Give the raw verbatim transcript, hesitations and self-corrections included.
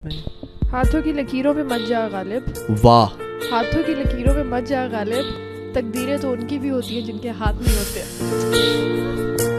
हाथों की लकीरों पे मत जा गालिब। वाह। हाथों की लकीरों पे मत जा गालिब, तकदीरें तो उनकी भी होती हैं जिनके हाथ नहीं होते।